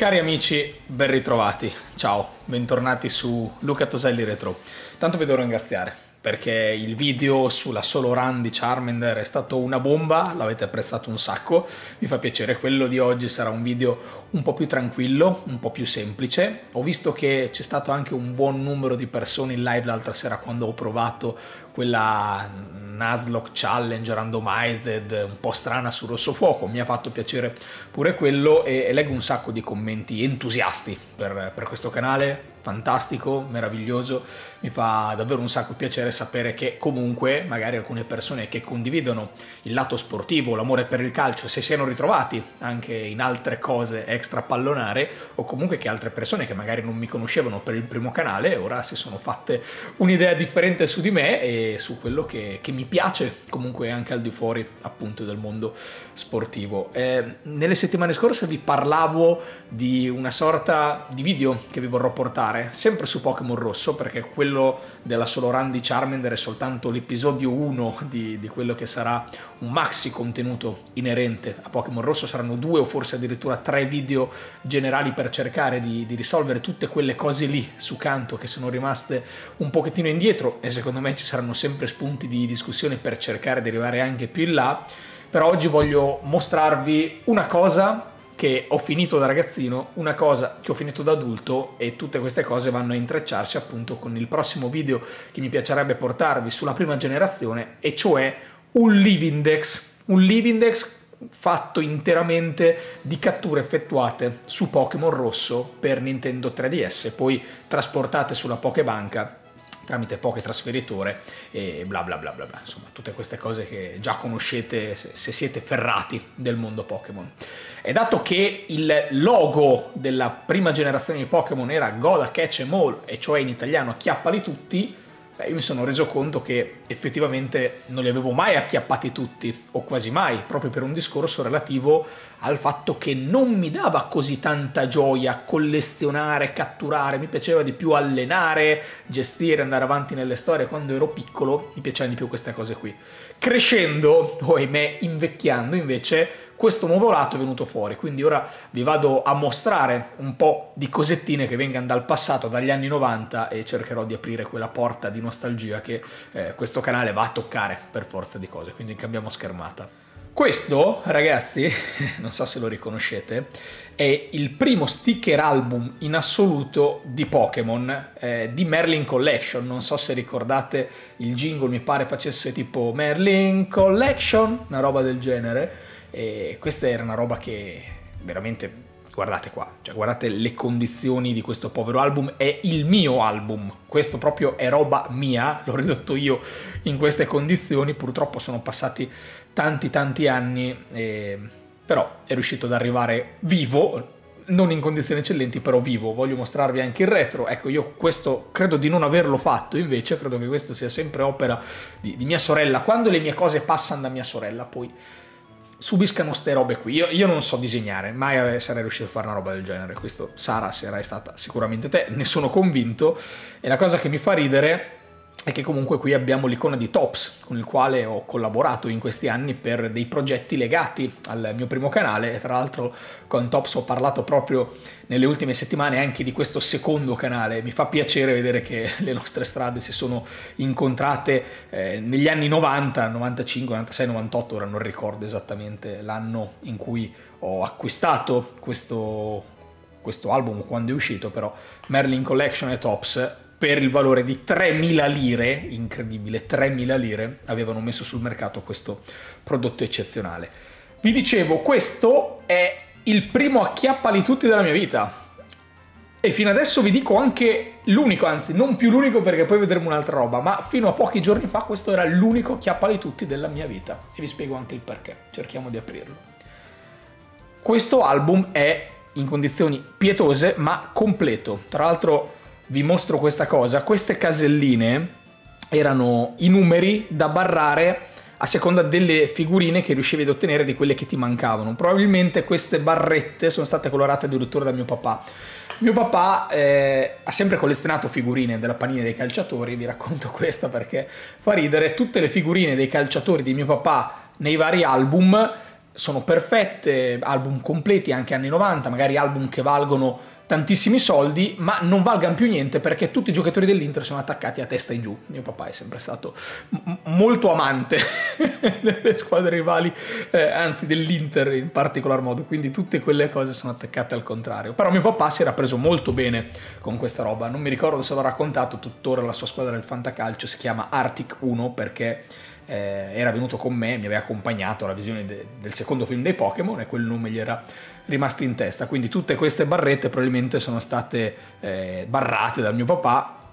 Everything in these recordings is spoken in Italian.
Cari amici, ben ritrovati. Ciao, bentornati su Luca Toselli Retro. Tanto vi devo ringraziare perché il video sulla solo run di Charmander è stato una bomba, l'avete apprezzato un sacco, mi fa piacere. Quello di oggi sarà un video un po' più tranquillo, un po' più semplice. Ho visto che c'è stato anche un buon numero di persone in live l'altra sera quando ho provato quella Nuzlocke Challenge randomized un po' strana su Rosso Fuoco. Mi ha fatto piacere pure quello e leggo un sacco di commenti entusiasti per questo canale. Fantastico, meraviglioso, mi fa davvero un sacco piacere sapere che comunque magari alcune persone che condividono il lato sportivo, l'amore per il calcio, se siano ritrovati anche in altre cose extra pallonare, o comunque che altre persone che magari non mi conoscevano per il primo canale ora si sono fatte un'idea differente su di me e su quello che mi piace comunque anche al di fuori appunto del mondo sportivo. Nelle settimane scorse vi parlavo di una sorta di video che vi vorrò portare sempre su Pokémon Rosso, perché quello della solo run di Charmander è soltanto l'episodio 1 di quello che sarà un maxi contenuto inerente a Pokémon Rosso. Saranno 2 o forse addirittura 3 video generali per cercare di risolvere tutte quelle cose lì su Kanto che sono rimaste un pochettino indietro, e secondo me ci saranno sempre spunti di discussione per cercare di arrivare anche più in là. Però oggi voglio mostrarvi una cosa che ho finito da ragazzino, una cosa che ho finito da adulto, e tutte queste cose vanno a intrecciarsi appunto con il prossimo video che mi piacerebbe portarvi sulla prima generazione, e cioè un Livindex fatto interamente di catture effettuate su Pokémon Rosso per Nintendo 3DS, poi trasportate sulla Pokébanca tramite Pokétrasferitore e bla bla bla bla bla, insomma tutte queste cose che già conoscete se siete ferrati del mondo Pokémon. E dato che il logo della prima generazione di Pokémon era Goda Catch 'em All, e cioè in italiano acchiappali tutti, io mi sono reso conto che effettivamente non li avevo mai acchiappati tutti, o quasi mai, proprio per un discorso relativo al fatto che non mi dava così tanta gioia collezionare, catturare. Mi piaceva di più allenare, gestire, andare avanti nelle storie. Quando ero piccolo mi piacevano di più queste cose qui. Crescendo, o ahimè invecchiando, invece questo nuovo lato è venuto fuori, quindi ora vi vado a mostrare un po' di cosettine che vengano dal passato, dagli anni 90, e cercherò di aprire quella porta di nostalgia che questo canale va a toccare per forza di cose, quindi cambiamo schermata. Questo, ragazzi, non so se lo riconoscete, è il primo sticker album in assoluto di Pokémon, di Merlin Collection. Non so se ricordate il jingle, mi pare facesse tipo Merlin Collection, una roba del genere. E questa era una roba che veramente, guardate qua, cioè guardate le condizioni di questo povero album. È il mio album, questo proprio è roba mia, l'ho ridotto io in queste condizioni. Purtroppo sono passati tanti anni, però è riuscito ad arrivare vivo, non in condizioni eccellenti, però vivo. Voglio mostrarvi anche il retro. Ecco, io questo credo di non averlo fatto, invece credo che questo sia sempre opera di mia sorella. Quando le mie cose passano da mia sorella poi subiscano ste robe qui. Io non so disegnare, mai sarei riuscito a fare una roba del genere. Questo, Sara, sarai stata sicuramente te, ne sono convinto. E la cosa che mi fa ridere è che comunque qui abbiamo l'icona di Tops, con il quale ho collaborato in questi anni per dei progetti legati al mio primo canale, e tra l'altro con Tops ho parlato proprio nelle ultime settimane anche di questo secondo canale. Mi fa piacere vedere che le nostre strade si sono incontrate negli anni 90, 95, 96, 98, ora non ricordo esattamente l'anno in cui ho acquistato questo album, quando è uscito, però Merlin Collection e Tops per il valore di 3.000 lire, incredibile, 3.000 lire, avevano messo sul mercato questo prodotto eccezionale. Vi dicevo, questo è il primo acchiappali tutti della mia vita. E fino adesso vi dico anche l'unico, anzi non più l'unico perché poi vedremo un'altra roba, ma fino a pochi giorni fa questo era l'unico acchiappali tutti della mia vita. E vi spiego anche il perché, cerchiamo di aprirlo. Questo album è in condizioni pietose ma completo. Tra l'altro vi mostro questa cosa, queste caselline erano i numeri da barrare a seconda delle figurine che riuscivi ad ottenere, di quelle che ti mancavano. Probabilmente queste barrette sono state colorate addirittura da mio papà. Mio papà ha sempre collezionato figurine della panina dei calciatori. Vi racconto questa perché fa ridere. Tutte le figurine dei calciatori di mio papà nei vari album sono perfette, album completi anche anni 90, magari album che valgono tantissimi soldi, ma non valgano più niente perché tutti i giocatori dell'Inter sono attaccati a testa in giù. Mio papà è sempre stato molto amante delle squadre rivali, anzi dell'Inter in particolar modo, quindi tutte quelle cose sono attaccate al contrario. Però mio papà si era preso molto bene con questa roba, non mi ricordo se l'ho raccontato, tuttora la sua squadra del fantacalcio si chiama Arctic 1 perché era venuto con me, mi aveva accompagnato alla visione del secondo film dei Pokémon e quel nome gli era rimasto in testa, quindi tutte queste barrette probabilmente sono state barrate dal mio papà,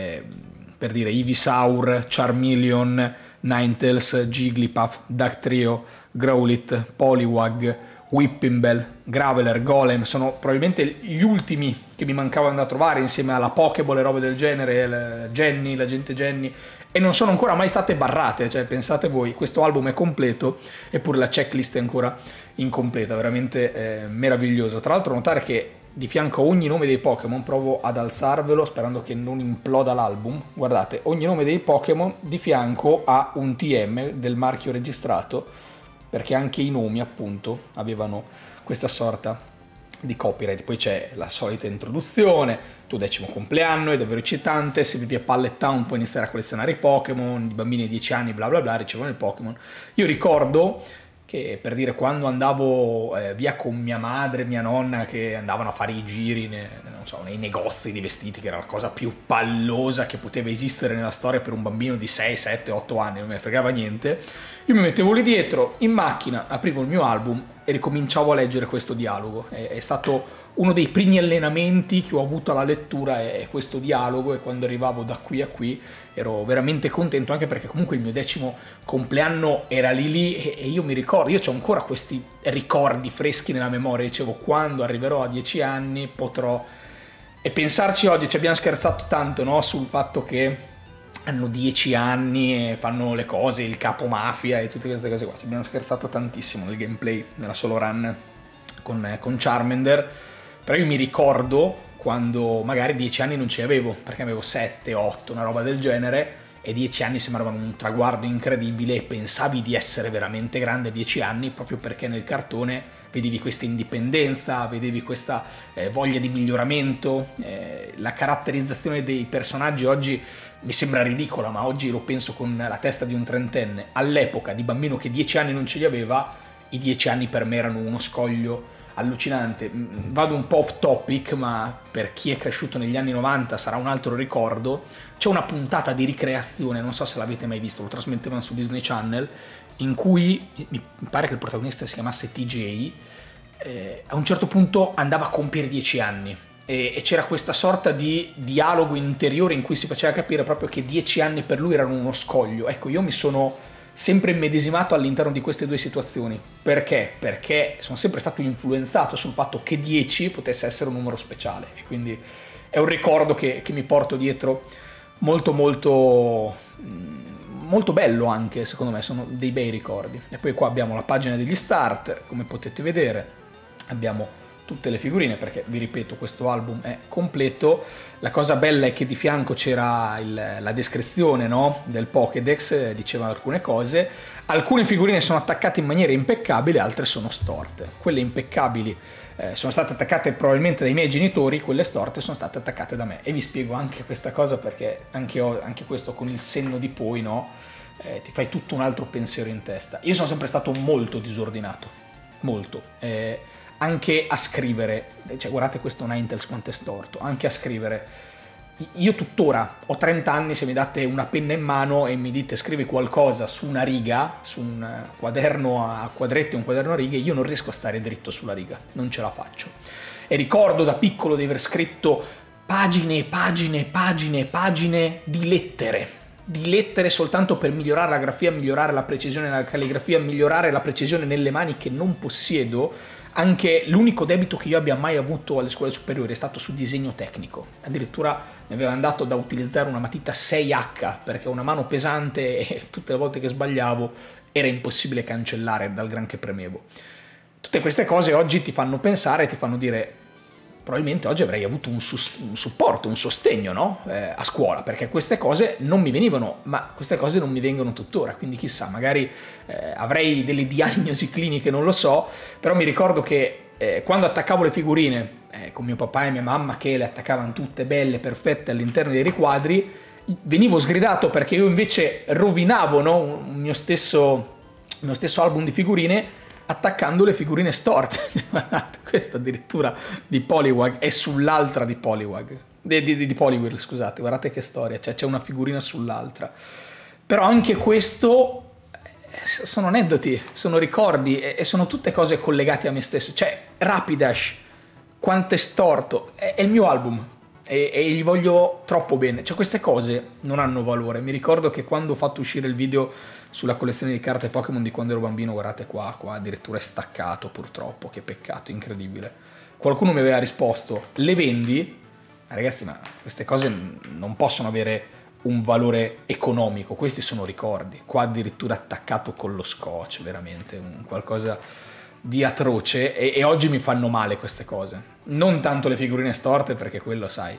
per dire Ivysaur, Charmeleon, Ninetales, Jigglypuff, Dugtrio, Growlithe, Poliwag, Whippoonbell, Graveler, Golem, sono probabilmente gli ultimi che mi mancavano da trovare insieme alla Pokéball e robe del genere, Jenny, l'agente Jenny, e non sono ancora mai state barrate, cioè pensate voi, questo album è completo eppure la checklist è ancora incompleta, veramente meraviglioso. Tra l'altro notare che di fianco a ogni nome dei Pokémon, provo ad alzarvelo sperando che non imploda l'album, guardate, ogni nome dei Pokémon di fianco ha un TM del marchio registrato, perché anche i nomi appunto avevano questa sorta di copyright. Poi c'è la solita introduzione, tuo 10° compleanno, è davvero eccitante, se vivi a Pallet Town puoi iniziare a collezionare i Pokémon, i bambini di 10 anni bla bla bla ricevono il Pokémon. Io ricordo che, per dire, quando andavo via con mia madre e mia nonna che andavano a fare i giri non so, nei negozi di vestiti, che era la cosa più pallosa che poteva esistere nella storia per un bambino di 6, 7, 8 anni, non me ne fregava niente, io mi mettevo lì dietro in macchina, aprivo il mio album e ricominciavo a leggere questo dialogo. È stato uno dei primi allenamenti che ho avuto alla lettura, è questo dialogo, e quando arrivavo da qui a qui ero veramente contento, anche perché comunque il mio 10° compleanno era lì e io mi ricordo, io ho ancora questi ricordi freschi nella memoria, dicevo quando arriverò a 10 anni potrò... E pensarci oggi, ci abbiamo scherzato tanto, no? Sul fatto che hanno 10 anni e fanno le cose, il capo mafia e tutte queste cose qua, ci abbiamo scherzato tantissimo nel gameplay, nella solo run con Charmander, però io mi ricordo quando magari 10 anni non ce li avevo, perché avevo 7, 8, una roba del genere, e 10 anni sembravano un traguardo incredibile e pensavi di essere veramente grande a 10 anni, proprio perché nel cartone vedevi questa indipendenza, vedevi questa voglia di miglioramento, la caratterizzazione dei personaggi oggi mi sembra ridicola, ma oggi lo penso con la testa di un trentenne. All'epoca, di bambino che 10 anni non ce li aveva, i 10 anni per me erano uno scoglio allucinante. Vado un po' off topic, ma per chi è cresciuto negli anni 90 sarà un altro ricordo. C'è una puntata di ricreazione, non so se l'avete mai visto, lo trasmettevano su Disney Channel, in cui mi pare che il protagonista si chiamasse TJ, a un certo punto andava a compiere 10 anni e c'era questa sorta di dialogo interiore in cui si faceva capire proprio che 10 anni per lui erano uno scoglio. Ecco, io mi sono sempre immedesimato all'interno di queste due situazioni. Perché? Perché sono sempre stato influenzato sul fatto che 10 potesse essere un numero speciale, e quindi è un ricordo che mi porto dietro molto molto molto bello, anche secondo me sono dei bei ricordi. E poi qua abbiamo la pagina degli starter, come potete vedere abbiamo tutte le figurine, perché vi ripeto questo album è completo. La cosa bella è che di fianco c'era la descrizione, no? Del Pokédex, diceva alcune cose. Alcune figurine sono attaccate in maniera impeccabile, altre sono storte. Quelle impeccabili sono state attaccate probabilmente dai miei genitori, quelle storte sono state attaccate da me, e vi spiego anche questa cosa perché anche questo con il senno di poi, no? Ti fai tutto un altro pensiero in testa. Io sono sempre stato molto disordinato, molto, anche a scrivere, cioè guardate questo Ninetales quanto è storto, anche a scrivere. Io tuttora ho 30 anni, se mi date una penna in mano e mi dite scrivi qualcosa su una riga, su un quaderno a quadretti, un quaderno a righe, io non riesco a stare dritto sulla riga, non ce la faccio. E ricordo da piccolo di aver scritto pagine e pagine e pagine e pagine di lettere soltanto per migliorare la grafia, migliorare la precisione nella calligrafia, migliorare la precisione nelle mani che non possiedo. Anche l'unico debito che io abbia mai avuto alle scuole superiori è stato su disegno tecnico. Addirittura mi aveva dato da utilizzare una matita 6H perché ho una mano pesante e tutte le volte che sbagliavo era impossibile cancellare dal gran che premevo. Tutte queste cose oggi ti fanno pensare e ti fanno dire probabilmente oggi avrei avuto un supporto, un sostegno, no? A scuola, perché queste cose non mi venivano, ma queste cose non mi vengono tuttora, quindi chissà, magari avrei delle diagnosi cliniche, non lo so, però mi ricordo che quando attaccavo le figurine con mio papà e mia mamma, che le attaccavano tutte belle, perfette all'interno dei riquadri, venivo sgridato perché io invece rovinavo, no? il mio stesso album di figurine attaccando le figurine storte. Questa addirittura di Poliwag è sull'altra di Poliwag, di Poliwhirl, scusate, guardate che storia, cioè c'è una figurina sull'altra. Però anche questo sono aneddoti, sono ricordi e sono tutte cose collegate a me stesso. Cioè Rapidash, quanto è storto, è il mio album e gli voglio troppo bene. Cioè queste cose non hanno valore. Mi ricordo che quando ho fatto uscire il video sulla collezione di carte Pokémon di quando ero bambino, guardate qua addirittura è staccato, purtroppo, che peccato, incredibile. Qualcuno mi aveva risposto, le vendi? Ma ragazzi, ma queste cose non possono avere un valore economico, questi sono ricordi. Qua addirittura attaccato con lo scotch, veramente qualcosa di atroce, e oggi mi fanno male queste cose. Non tanto le figurine storte, perché quello, sai,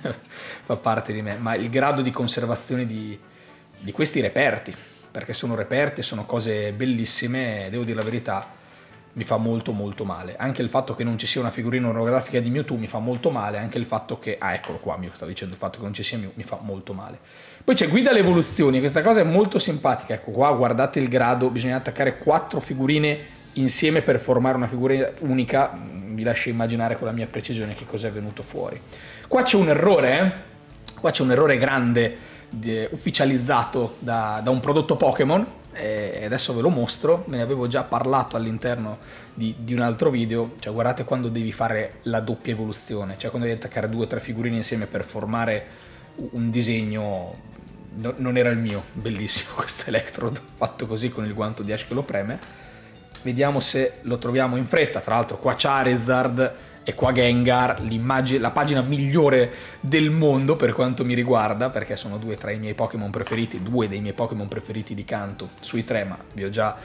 fa parte di me, ma il grado di conservazione di questi reperti, perché sono reperti, sono cose bellissime, devo dire la verità, mi fa molto molto male. Anche il fatto che non ci sia una figurina orografica di Mewtwo mi fa molto male, anche il fatto che, eccolo qua, mi stavo dicendo, il fatto che non ci sia Mew mi fa molto male. Poi c'è guida alle evoluzioni, questa cosa è molto simpatica, ecco qua, guardate il grado, bisogna attaccare 4 figurine insieme per formare una figura unica, vi lascio immaginare con la mia precisione che cos'è venuto fuori. Qua c'è un errore, qua c'è un errore grande, ufficializzato da un prodotto Pokémon, e adesso ve lo mostro, me ne avevo già parlato all'interno di un altro video. Cioè guardate quando devi fare la doppia evoluzione, cioè quando devi attaccare 2 o 3 figurine insieme per formare un disegno. Non era il mio, bellissimo questo Electrode fatto così con il guanto di Ash che lo preme. Vediamo se lo troviamo in fretta. Tra l'altro qua Charizard e qua Gengar, la pagina migliore del mondo per quanto mi riguarda, perché sono 2 tra i miei Pokémon preferiti, 2 dei miei Pokémon preferiti di Kanto sui 3, ma vi ho già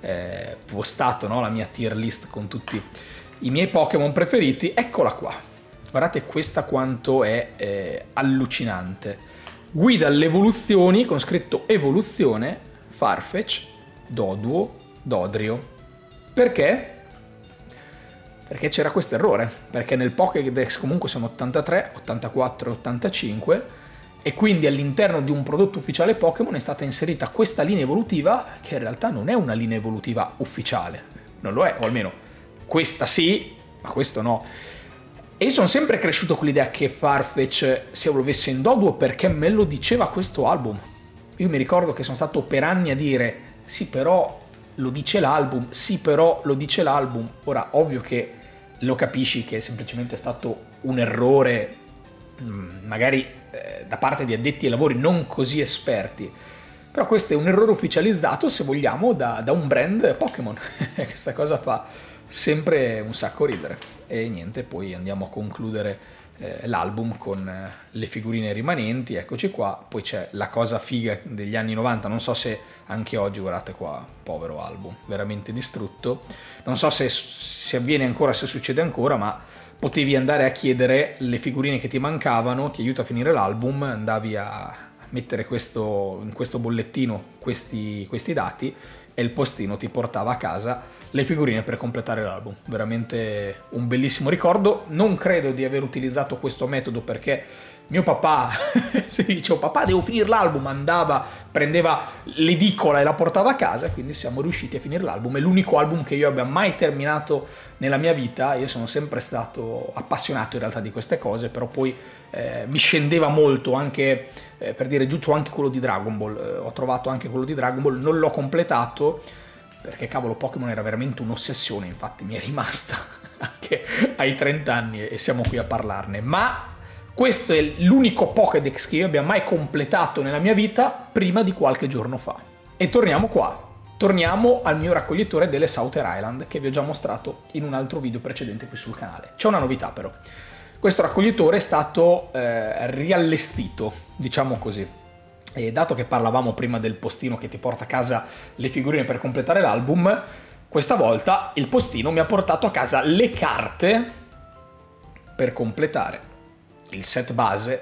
postato, no, la mia tier list con tutti i miei Pokémon preferiti. Eccola qua, guardate questa quanto è allucinante. Guida alle evoluzioni con scritto evoluzione, Farfetch, Doduo, Dodrio. Perché? Perché c'era questo errore, perché nel Pokédex comunque sono 83, 84 e 85, e quindi all'interno di un prodotto ufficiale Pokémon è stata inserita questa linea evolutiva, che in realtà non è una linea evolutiva ufficiale, non lo è, o almeno questa sì, ma questo no. E io sono sempre cresciuto con l'idea che Farfetch si evolvesse in Doduo perché me lo diceva questo album. Io mi ricordo che sono stato per anni a dire, sì però lo dice l'album, sì però lo dice l'album. Ora, ovvio che lo capisci che è semplicemente stato un errore, magari da parte di addetti ai lavori non così esperti, però questo è un errore ufficializzato, se vogliamo, da un brand Pokémon. Questa cosa fa sempre un sacco ridere. E niente, poi andiamo a concludere l'album con le figurine rimanenti, eccoci qua. Poi c'è la cosa figa degli anni 90, non so se anche oggi, guardate qua, povero album, veramente distrutto. Non so se avviene ancora, se succede ancora, ma potevi andare a chiedere le figurine che ti mancavano, ti aiuta a finire l'album, andavi a mettere in questo bollettino questi dati e il postino ti portava a casa le figurine per completare l'album. Veramente un bellissimo ricordo. Non credo di aver utilizzato questo metodo perché mio papà, se gli dicevo papà devo finire l'album, andava, prendeva l'edicola e la portava a casa, quindi siamo riusciti a finire l'album. È l'unico album che io abbia mai terminato nella mia vita. Io sono sempre stato appassionato in realtà di queste cose, però poi mi scendeva molto anche, per dire giù, c'ho anche quello di Dragon Ball, ho trovato anche quello di Dragon Ball, non l'ho completato perché cavolo Pokémon era veramente un'ossessione, infatti mi è rimasta anche ai 30 anni e siamo qui a parlarne. Ma questo è l'unico Pokédex che io abbia mai completato nella mia vita prima di qualche giorno fa. E torniamo qua, torniamo al mio raccoglitore delle Southern Island che vi ho già mostrato in un altro video precedente qui sul canale. C'è una novità però, questo raccoglitore è stato riallestito, diciamo così. E dato che parlavamo prima del postino che ti porta a casa le figurine per completare l'album, questa volta il postino mi ha portato a casa le carte per completare il set base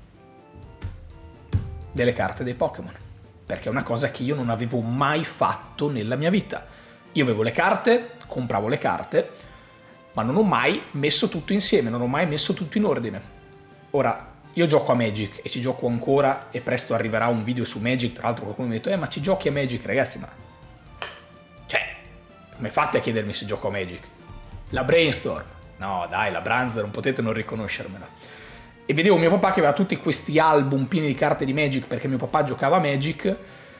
delle carte dei Pokémon, perché è una cosa che io non avevo mai fatto nella mia vita. Io avevo le carte, compravo le carte, ma non ho mai messo tutto insieme, non ho mai messo tutto in ordine. Ora, io gioco a Magic e ci gioco ancora e presto arriverà un video su Magic, tra l'altro qualcuno mi ha detto ma ci giochi a Magic? Ragazzi, ma... cioè, come fate a chiedermi se gioco a Magic? La Brainstorm? No, dai, la Branzer, non potete non riconoscermela. E vedevo mio papà che aveva tutti questi album pieni di carte di Magic, perché mio papà giocava a Magic,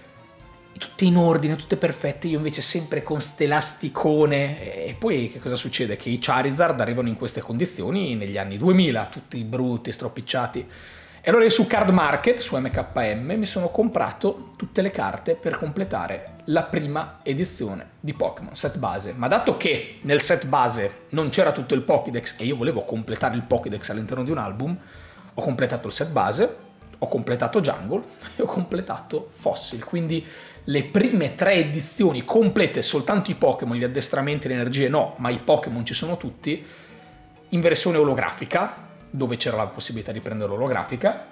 tutte in ordine, tutte perfette, io invece sempre con ste lasticone. E poi che cosa succede? Che i Charizard arrivano in queste condizioni negli anni 2000, tutti brutti, stropicciati. E allora io su Card Market, su MKM, mi sono comprato tutte le carte per completare la prima edizione di Pokémon, set base. Ma dato che nel set base non c'era tutto il Pokédex e io volevo completare il Pokédex all'interno di un album, ho completato il set base, ho completato Jungle e ho completato Fossil. Quindi le prime 3 edizioni complete, soltanto i Pokémon, gli addestramenti, le energie no, ma i Pokémon ci sono tutti, in versione olografica, dove c'era la possibilità di prendere l'olografica,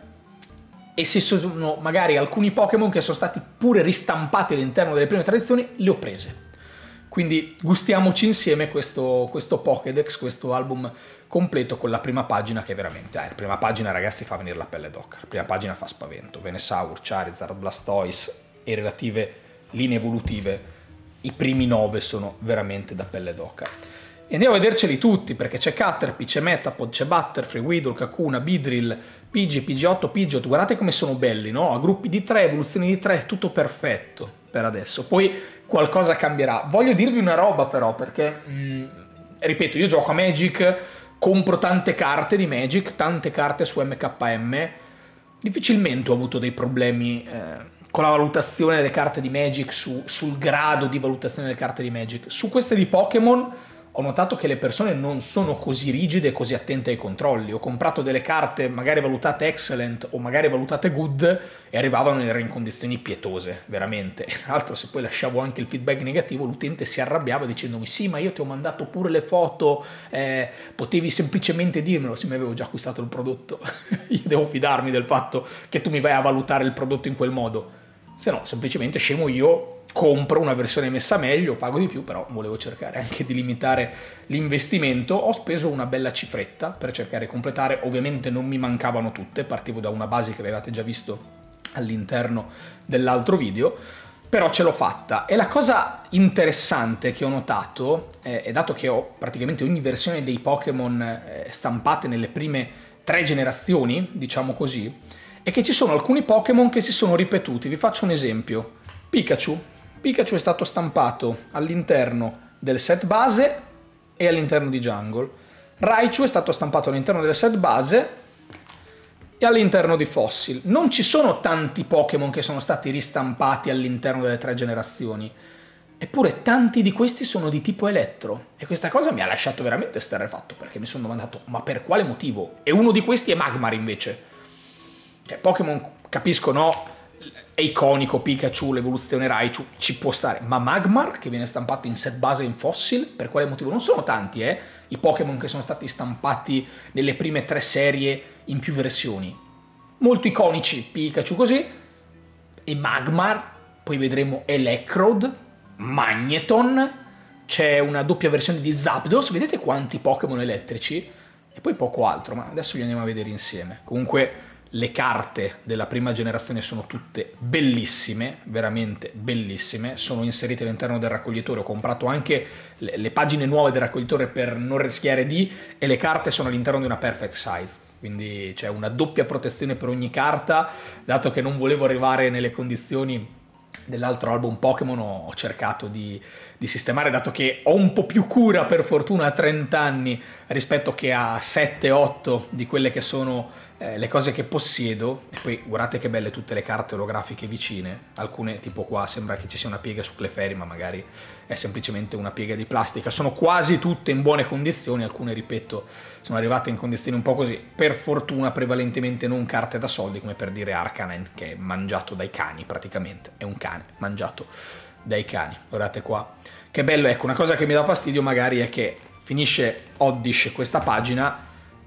e se sono magari alcuni Pokémon che sono stati pure ristampati all'interno delle prime 3 edizioni, le ho prese. Quindi gustiamoci insieme questo Pokédex, questo album completo con la prima pagina che veramente... la prima pagina, ragazzi, fa venire la pelle d'oca. La prima pagina fa spavento. Venusaur, Charizard, Blastoise e relative linee evolutive. I primi 9 sono veramente da pelle d'oca. E andiamo a vederceli tutti, perché c'è Caterpie, c'è Metapod, c'è Butterfree, Weedle, Kakuna, Beedrill, Pidgey, Pidgeotto, Pidgeot. Guardate come sono belli, no? A gruppi di 3, evoluzioni di 3, tutto perfetto per adesso. Poi qualcosa cambierà. Voglio dirvi una roba però, perché, ripeto, io gioco a Magic, compro tante carte di Magic, tante carte su MKM, difficilmente ho avuto dei problemi con la valutazione delle carte di Magic, sul grado di valutazione delle carte di Magic. Su queste di Pokémon ho notato che le persone non sono così rigide e così attente ai controlli. Ho comprato delle carte magari valutate excellent o magari valutate good e arrivavano in condizioni pietose, veramente. Tra l'altro, se poi lasciavo anche il feedback negativo, l'utente si arrabbiava dicendomi sì, ma io ti ho mandato pure le foto, potevi semplicemente dirmelo, se mi avevo già acquistato il prodotto. Io devo fidarmi del fatto che tu mi vai a valutare il prodotto in quel modo. Se no, semplicemente scemo io, compro una versione messa meglio, pago di più, però volevo cercare anche di limitare l'investimento. Ho speso una bella cifretta per cercare di completare, ovviamente non mi mancavano tutte, partivo da una base che avevate già visto all'interno dell'altro video, però ce l'ho fatta. E la cosa interessante che ho notato, è dato che ho praticamente ogni versione dei Pokémon stampate nelle prime 3 generazioni, diciamo così, è che ci sono alcuni Pokémon che si sono ripetuti. Vi faccio un esempio. Pikachu è stato stampato all'interno del set base e all'interno di Jungle. Raichu è stato stampato all'interno del set base e all'interno di Fossil. Non ci sono tanti Pokémon che sono stati ristampati all'interno delle 3 generazioni, eppure tanti di questi sono di tipo elettro. E questa cosa mi ha lasciato veramente esterrefatto, perché mi sono domandato, ma per quale motivo? E uno di questi è Magmar invece. Cioè, Pokémon, capisco, no? È iconico Pikachu, l'evoluzione Raichu, ci può stare, ma Magmar che viene stampato in set base in Fossil, per quale motivo? Non sono tanti, i Pokémon che sono stati stampati nelle prime 3 serie in più versioni. Molto iconici, Pikachu così, e Magmar, poi vedremo Electrode, Magneton, c'è una doppia versione di Zapdos, vedete quanti Pokémon elettrici? E poi poco altro, ma adesso li andiamo a vedere insieme. Comunque le carte della prima generazione sono tutte bellissime, veramente bellissime, sono inserite all'interno del raccoglitore. Ho comprato anche le pagine nuove del raccoglitore per non rischiare e le carte sono all'interno di una perfect size, quindi c'è una doppia protezione per ogni carta. Dato che non volevo arrivare nelle condizioni dell'altro album Pokémon, ho cercato di sistemare, dato che ho un po' più cura per fortuna a 30 anni rispetto che a 7-8 di quelle che sono le cose che possiedo. E poi guardate che belle tutte le carte olografiche vicine, alcune tipo qua sembra che ci sia una piega su Clefairy, ma magari è semplicemente una piega di plastica. Sono quasi tutte in buone condizioni, alcune, ripeto, sono arrivate in condizioni un po' così, per fortuna prevalentemente non carte da soldi, come per dire Arcanine, che è mangiato dai cani praticamente, è un cane mangiato dai cani. Guardate qua che bello. Ecco, una cosa che mi dà fastidio magari è che finisce Oddish questa pagina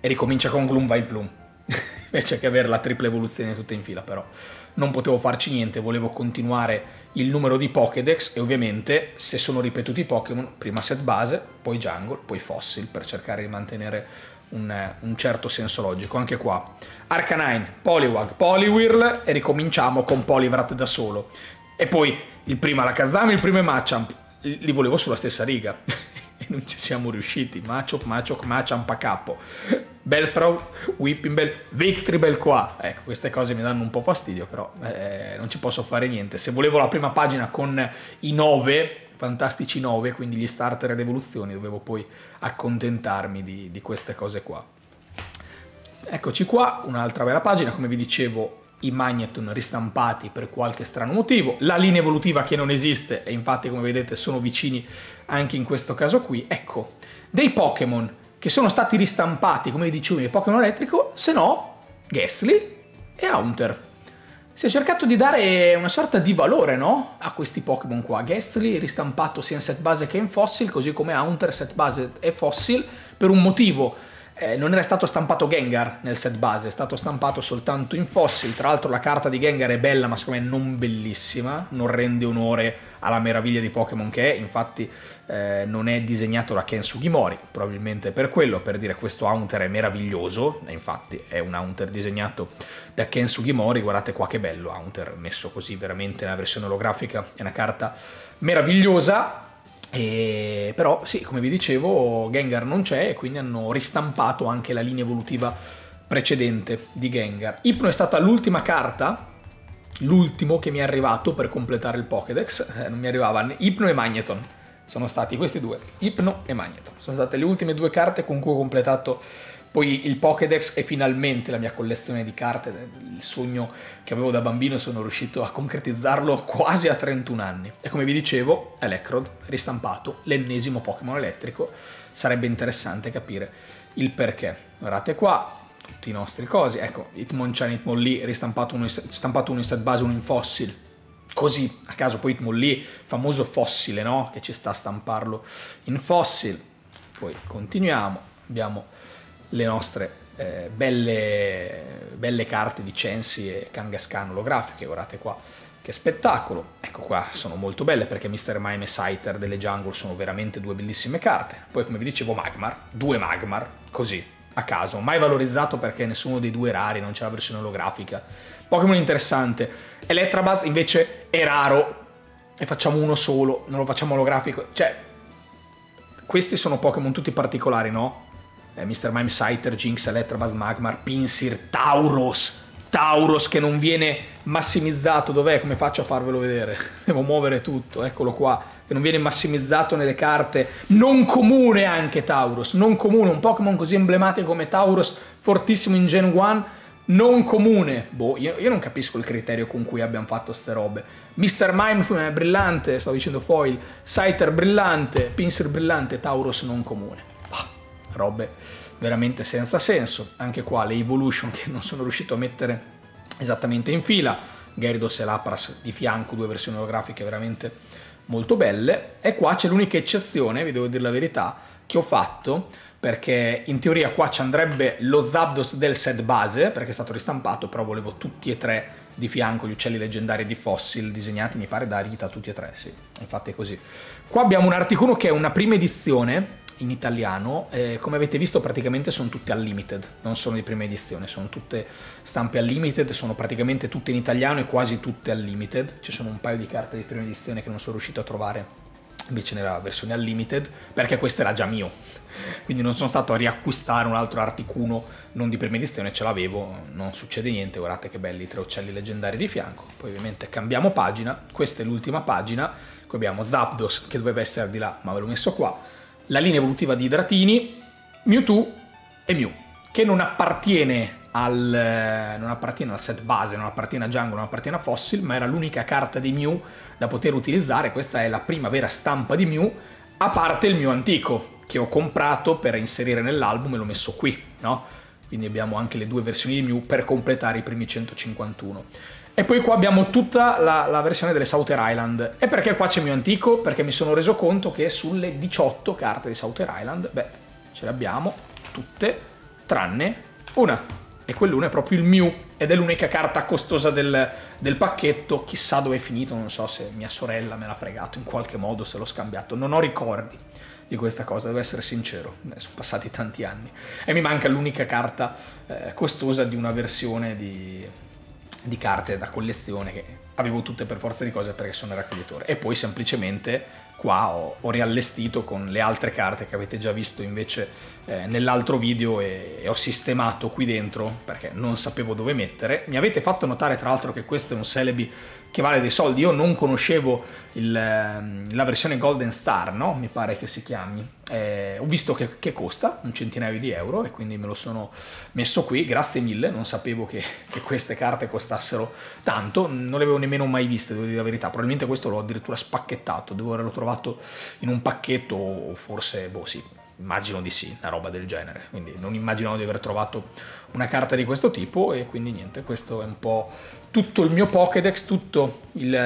e ricomincia con Gloom Plum. Invece che avere la tripla evoluzione tutta in fila, però non potevo farci niente, volevo continuare il numero di Pokédex e ovviamente se sono ripetuti i Pokémon, prima set base, poi Jungle, poi Fossil, per cercare di mantenere un certo senso logico. Anche qua Arcanine, Poliwag, Poliwhirl e ricominciamo con Poliwrath da solo. E poi il primo Alakazam, il primo Machamp, li volevo sulla stessa riga e non ci siamo riusciti. Machamp a capo, Bellsprout, Whipping Victreebel qua. Ecco, queste cose mi danno un po' fastidio, però non ci posso fare niente. Se volevo la prima pagina con i 9 fantastici 9, quindi gli starter ed evoluzioni, dovevo poi accontentarmi di queste cose qua. Eccoci qua, un'altra bella pagina, come vi dicevo i Magneton ristampati per qualche strano motivo, la linea evolutiva che non esiste e infatti come vedete sono vicini anche in questo caso qui. Ecco, dei Pokémon che sono stati ristampati come vi dicevo nel Pokémon elettrico, se no Gastly e Haunter. Si è cercato di dare una sorta di valore, no? A questi Pokémon qua. Gastly ristampato sia in set base che in fossil, così come Haunter set base e fossil, per un motivo. Non era stato stampato Gengar nel set base, è stato stampato soltanto in fossil. Tra l'altro la carta di Gengar è bella, ma secondo me non bellissima, non rende onore alla meraviglia di Pokémon che è. Infatti non è disegnato da Ken Sugimori, probabilmente per quello, per dire questo Haunter è meraviglioso, e infatti è un Haunter disegnato da Ken Sugimori. Guardate qua che bello Haunter, messo così veramente nella versione olografica, è una carta meravigliosa. Però sì, come vi dicevo Gengar non c'è e quindi hanno ristampato anche la linea evolutiva precedente di Gengar. Hypno è stata l'ultima carta, l'ultimo che mi è arrivato per completare il Pokédex, non mi arrivava Hypno e Magneton, sono stati questi due, Hypno e Magneton, sono state le ultime due carte con cui ho completato poi il Pokédex e finalmente la mia collezione di carte, il sogno che avevo da bambino, sono riuscito a concretizzarlo quasi a 31 anni. E come vi dicevo, Electrode, ristampato, l'ennesimo Pokémon elettrico, sarebbe interessante capire il perché. Guardate qua, tutti i nostri cosi, ecco, Hitmonchan, Hitmonlee, ristampato uno in set base, uno in fossil, così a caso poi Hitmonlee, famoso fossile, no? Che ci sta a stamparlo in fossil. Poi continuiamo, abbiamo le nostre belle carte di Chansey e Kangaskhan olografiche. Guardate qua che spettacolo. Ecco qua sono molto belle perché Mr. Mime e Scyther delle Jungle sono veramente due bellissime carte. Poi come vi dicevo Magmar, due Magmar, così a caso, mai valorizzato perché nessuno dei due è rari, non c'è la versione olografica. Pokémon interessante. Electabuzz invece è raro e facciamo uno solo, non lo facciamo olografico, cioè questi sono Pokémon tutti particolari, no? Mr. Mime, Scyther, Jynx, Electabuzz, Magmar, Pinsir, Tauros che non viene massimizzato. Dov'è? Come faccio a farvelo vedere? Devo muovere tutto, eccolo qua, che non viene massimizzato nelle carte. Non comune anche Tauros, non comune, un Pokémon così emblematico come Tauros, fortissimo in Gen 1, non comune. Boh, io non capisco il criterio con cui abbiamo fatto ste robe. Mr. Mime brillante, stavo dicendo foil, Scyther brillante, Pinsir brillante, Tauros non comune. Robe veramente senza senso. Anche qua le Evolution che non sono riuscito a mettere esattamente in fila, Gyarados e Lapras di fianco, due versioni olografiche veramente molto belle. E qua c'è l'unica eccezione, vi devo dire la verità, che ho fatto, perché in teoria qua ci andrebbe lo Zapdos del set base, perché è stato ristampato, però volevo tutti e tre di fianco gli uccelli leggendari di Fossil disegnati, mi pare da Rita, tutti e tre, sì, infatti è così. Qua abbiamo un Articuno che è una prima edizione in italiano, come avete visto praticamente sono tutte unlimited, non sono di prima edizione, sono tutte stampe unlimited, sono praticamente tutte in italiano e quasi tutte unlimited. Ci sono un paio di carte di prima edizione che non sono riuscito a trovare invece nella versione unlimited, perché questo era già mio, quindi non sono stato a riacquistare un altro Articuno non di prima edizione, ce l'avevo, non succede niente. Guardate che belli i tre uccelli leggendari di fianco. Poi ovviamente cambiamo pagina, questa è l'ultima pagina, qui abbiamo Zapdos che doveva essere di là ma ve l'ho messo qua, la linea evolutiva di Dratini, Mewtwo e Mew, che non appartiene al set base, non appartiene a Jungle, non appartiene a Fossil, ma era l'unica carta di Mew da poter utilizzare. Questa è la prima vera stampa di Mew, a parte il Mew antico, che ho comprato per inserire nell'album e l'ho messo qui, no? Quindi abbiamo anche le due versioni di Mew per completare i primi 151. E poi qua abbiamo tutta la versione delle Southern Island. E perché qua c'è Mew antico? Perché mi sono reso conto che sulle 18 carte di Southern Island, beh, ce le abbiamo tutte tranne una. E quell'una è proprio il Mew, ed è l'unica carta costosa del pacchetto. Chissà dove è finito, non so se mia sorella me l'ha fregato in qualche modo, se l'ho scambiato. Non ho ricordi di questa cosa, devo essere sincero, sono passati tanti anni. E mi manca l'unica carta costosa di una versione di carte da collezione che avevo tutte per forza di cose perché sono raccoglitore. E poi semplicemente qua ho riallestito con le altre carte che avete già visto invece nell'altro video e ho sistemato qui dentro perché non sapevo dove mettere. Mi avete fatto notare tra l'altro che questo è un Celebi che vale dei soldi. Io non conoscevo la versione Golden Star, no? Mi pare che si chiami. Ho visto che costa un centinaio di euro e quindi me lo sono messo qui, grazie mille. Non sapevo che queste carte costassero tanto, non le avevo nemmeno mai viste, devo dire la verità. Probabilmente questo l'ho addirittura spacchettato, devo averlo trovato in un pacchetto o forse, boh sì, immagino di sì, una roba del genere. Quindi non immaginavo di aver trovato una carta di questo tipo e quindi niente, questo è un po' tutto il mio Pokédex, tutto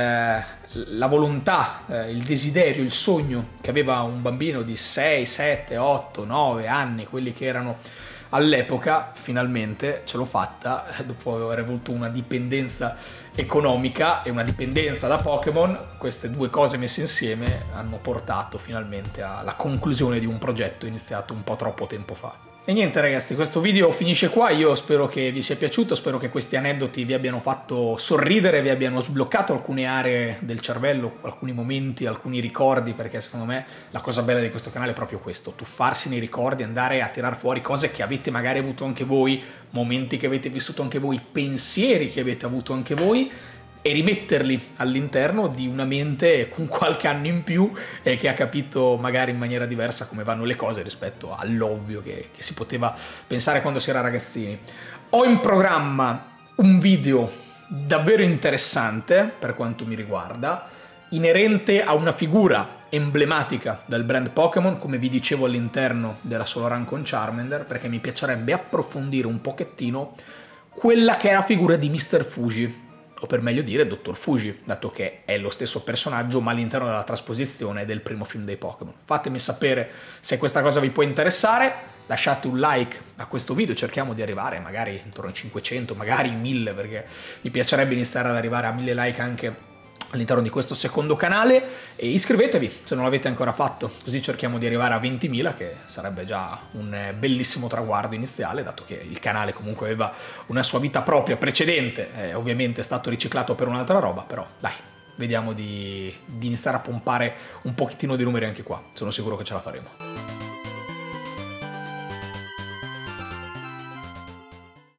la volontà, il desiderio, il sogno che aveva un bambino di 6, 7, 8, 9 anni, quelli che erano all'epoca. Finalmente ce l'ho fatta dopo aver avuto una dipendenza economica e una dipendenza da Pokémon. Queste due cose messe insieme hanno portato finalmente alla conclusione di un progetto iniziato un po' troppo tempo fa. E niente ragazzi, questo video finisce qua. Io spero che vi sia piaciuto, spero che questi aneddoti vi abbiano fatto sorridere, vi abbiano sbloccato alcune aree del cervello, alcuni momenti, alcuni ricordi, perché secondo me la cosa bella di questo canale è proprio questo: tuffarsi nei ricordi, andare a tirar fuori cose che avete magari avuto anche voi, momenti che avete vissuto anche voi, pensieri che avete avuto anche voi, e rimetterli all'interno di una mente con qualche anno in più e che ha capito magari in maniera diversa come vanno le cose rispetto all'ovvio che si poteva pensare quando si era ragazzini. Ho in programma un video davvero interessante per quanto mi riguarda, inerente a una figura emblematica del brand Pokémon, come vi dicevo all'interno della Solo Run con Charmander, perché mi piacerebbe approfondire un pochettino quella che è la figura di Mr. Fuji, o per meglio dire Dottor Fuji, dato che è lo stesso personaggio ma all'interno della trasposizione del primo film dei Pokémon. Fatemi sapere se questa cosa vi può interessare, lasciate un like a questo video, cerchiamo di arrivare magari intorno ai 500, magari 1000, perché mi piacerebbe iniziare ad arrivare a 1000 like anche all'interno di questo secondo canale, e iscrivetevi se non l'avete ancora fatto, così cerchiamo di arrivare a 20.000, che sarebbe già un bellissimo traguardo iniziale, dato che il canale comunque aveva una sua vita propria precedente, ovviamente è stato riciclato per un'altra roba, però dai, vediamo di iniziare a pompare un pochettino di numeri anche qua, sono sicuro che ce la faremo.